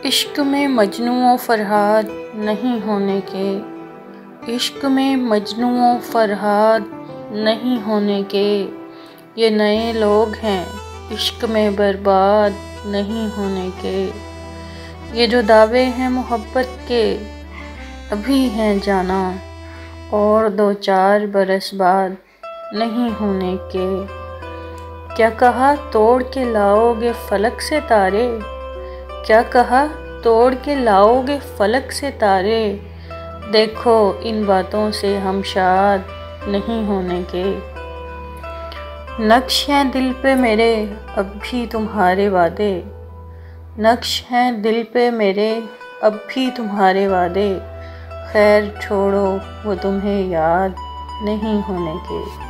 इश्क में मजनू व फरहाद नहीं होने के, इश्क में मजनू व फरहाद नहीं होने के, ये नए लोग हैं इश्क में बर्बाद नहीं होने के। ये जो दावे हैं मोहब्बत के अभी हैं जाना, और 2-4 बरस बाद नहीं होने के। क्या कहा तोड़ के लाओगे फलक से तारे, क्या कहा तोड़ के लाओगे फलक से तारे, देखो इन बातों से हम शाद नहीं होने के। नक्श हैं दिल पे मेरे अब भी तुम्हारे वादे, नक्श हैं दिल पे मेरे अब भी तुम्हारे वादे, खैर छोड़ो वो तुम्हें याद नहीं होने के।